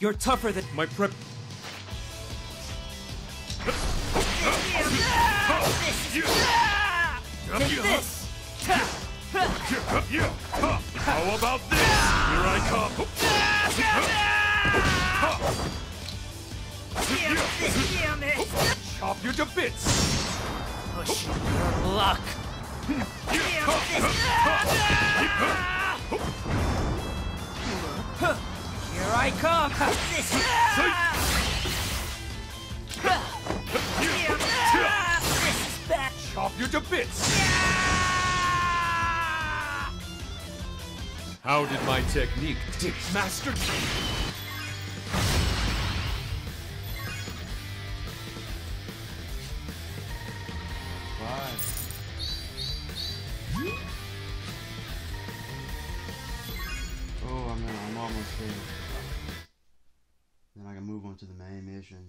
You're tougher than my prep. Take this! How about this? Here I come. Chop you to bits. Push your luck. Here I come. This is bad. Chop you to bits. How did my technique master? Oh, I'm almost there. Then I can move on to the main mission.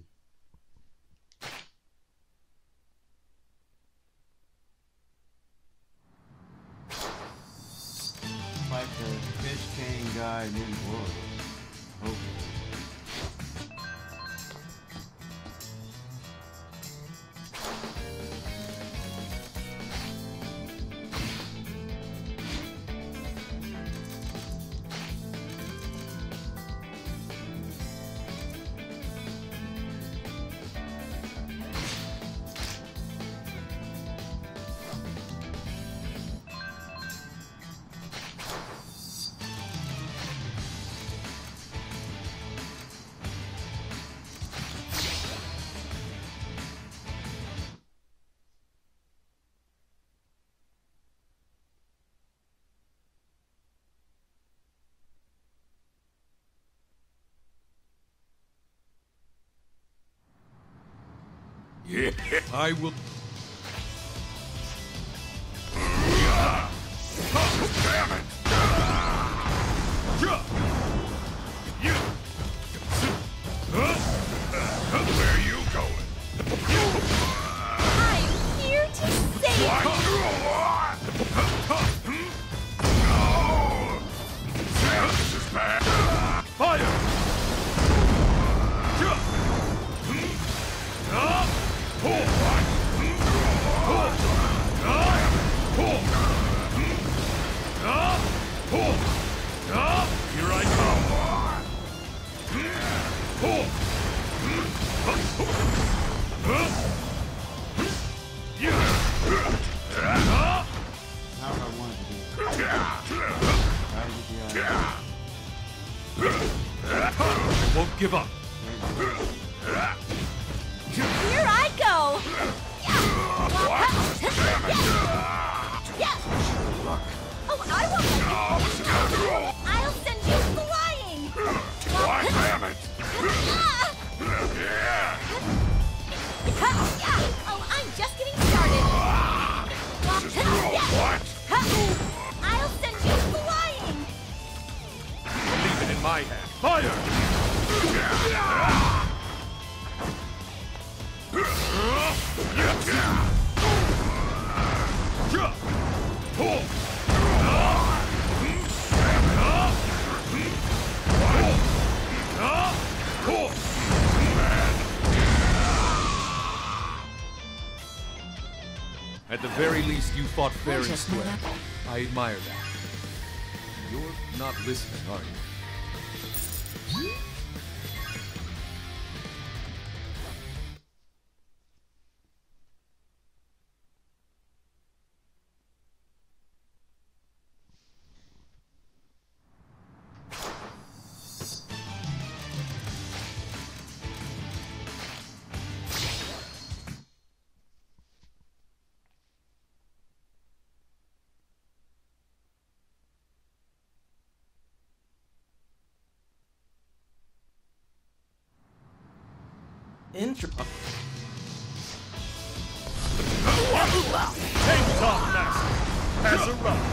Fight the Fish King guy in Boros. Hopefully. Yeah, I will. Damn it! Where are you going? I'm here to save you! This is bad. Fire! Here I come. Not what I wanted to do. Try to get I won't give up. Here I go! Oh, I won't let you finish. I'll send you flying! Why, damn it! Oh, I'm just getting started. What? I'll send you flying! Leave it in my hand. Fire! At the very least, you fought fair and square. I admire that. You're not listening, are you? Tabletop master has arrived.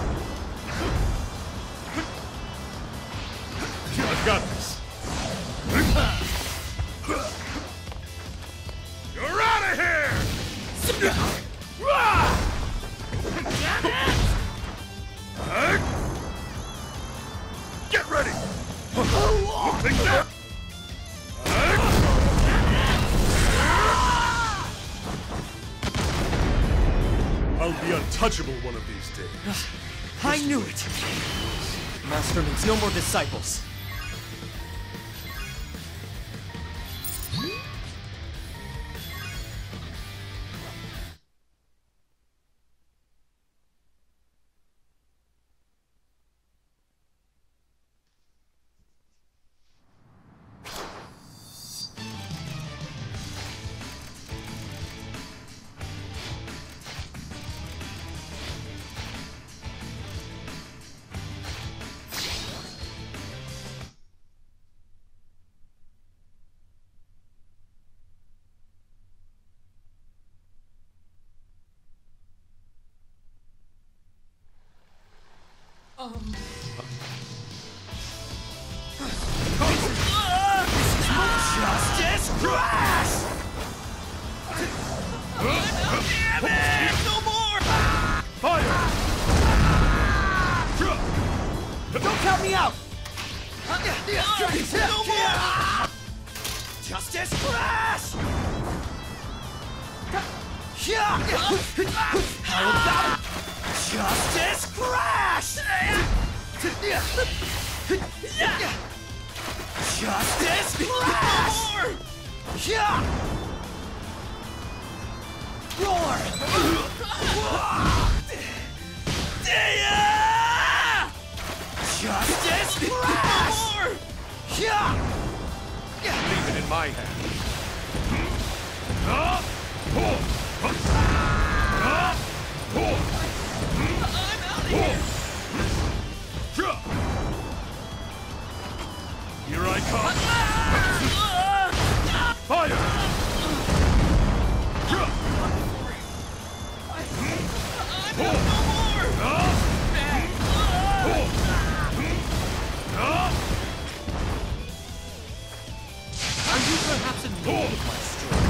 I've got this. You're out of here! Get ready! Take that! untouchable one of these days. I knew it! Master needs no more disciples. Justice Crash! Damn it! No more! Fire! Don't count me out! No more! Justice Crash! How about Justice Crash? Justice Crash! Roar! Justice Crash! Leave it in my hand. Here I come! Fire! Are you perhaps in need of my strength?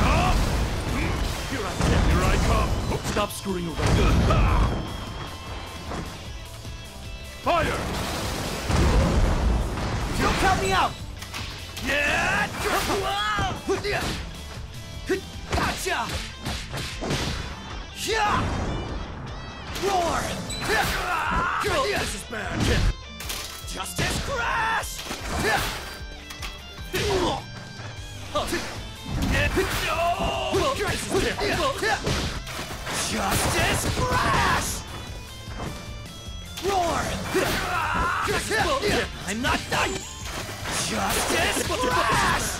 Here I come! Stop screwing around. Fire! Don't count me out! Gotcha! Roar! This is bad. Justice Crash! Justice Crash! Roar! I'm not done! Justice Crash!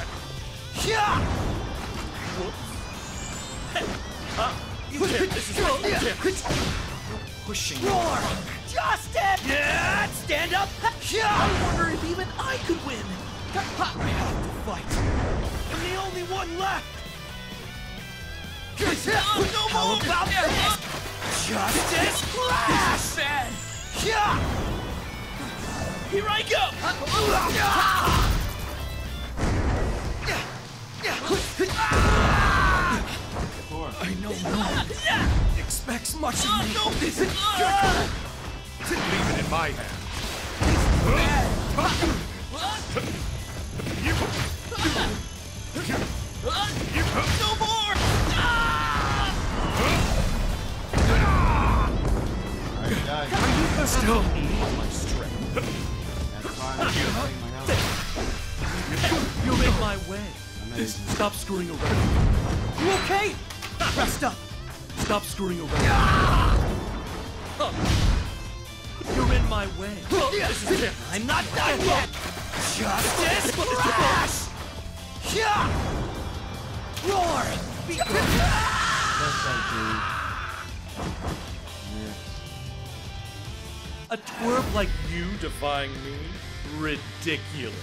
Pushing. Roar! Justice! Yeah! Stand up! I wonder if even I could win! I have to fight! I'm the only one left! How about this? Justice Crash! Bad! Here I go! I know no one expects much of me. Leave it in my hand. No more! Alright, guys. Still need my strength. That's fine. I'm taking my health. You're in my way. Amazing. Stop screwing around. You okay? Rest up. Stop screwing around. You're in my way. I'm not done yet! Justice Crash! Roar! Be That's like, A twerp like you defying me? Ridiculous.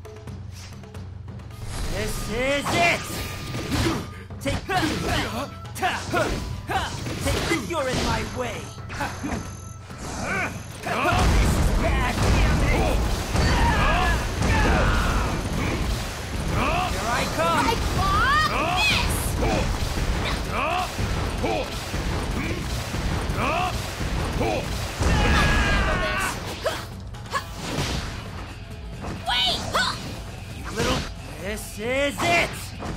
This is it! You're in my way. Bad, Here I come. I block Wait! You little... This is it!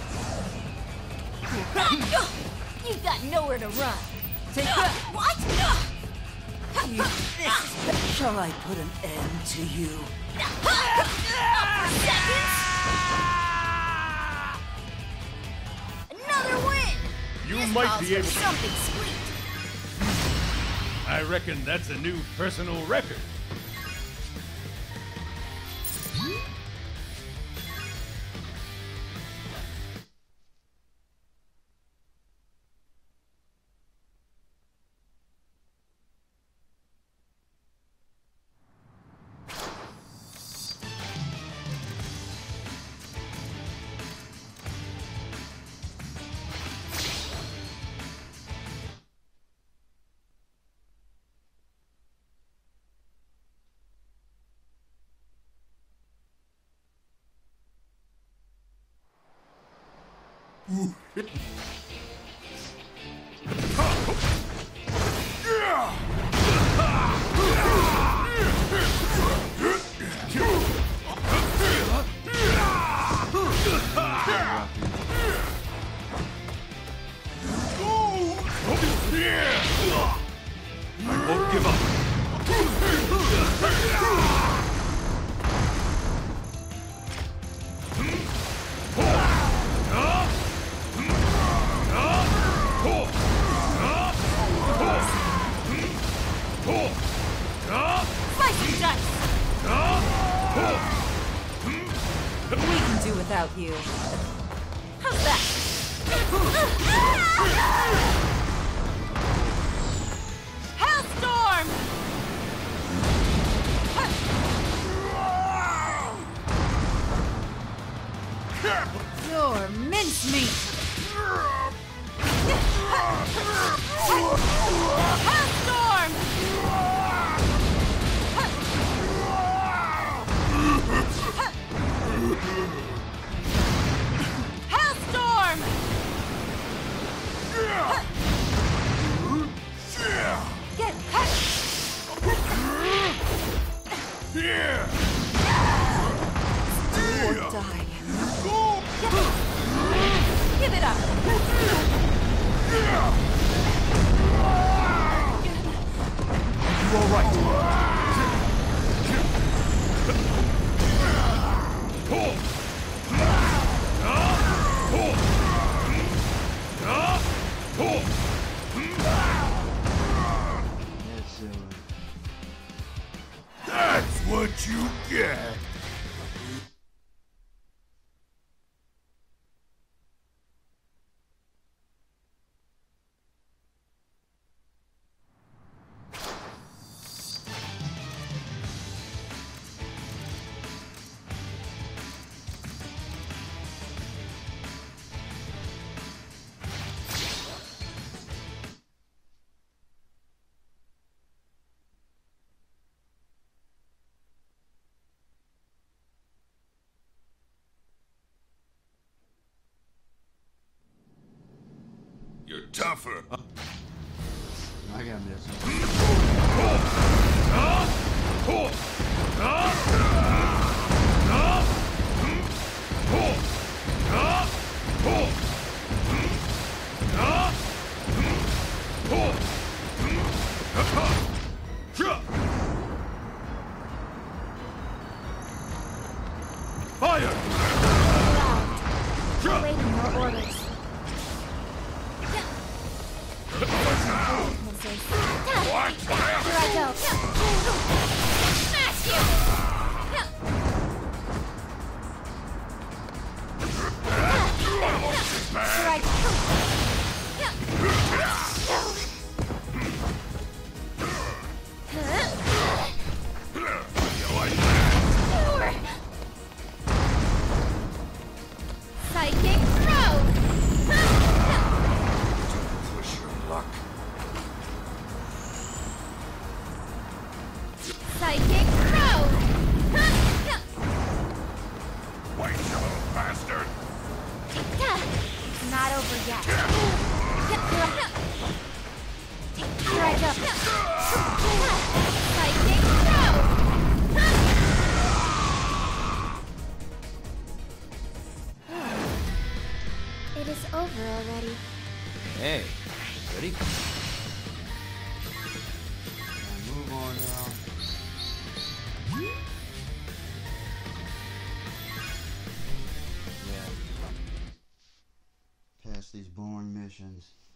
You've got nowhere to run. Take that! What? Shall I put an end to you? Another win! You This might calls be for able to... something sweet. I reckon that's a new personal record. I won't give up. Slice and dice! We can do without you. How's that? Hellstorm! You're mincemeat. Hellstorm! Hellstorm! Get or die. Give it up! You all right? That's what you get. You're tougher. I got this. Fire! Awaiting your orders. Here I go. Smash you! Here I go. Psychic throw! bastard! It's not over yet. Strike up. Lightning throw. It is over already. Hey, ready? Move on now. Yeah. Past these boring missions.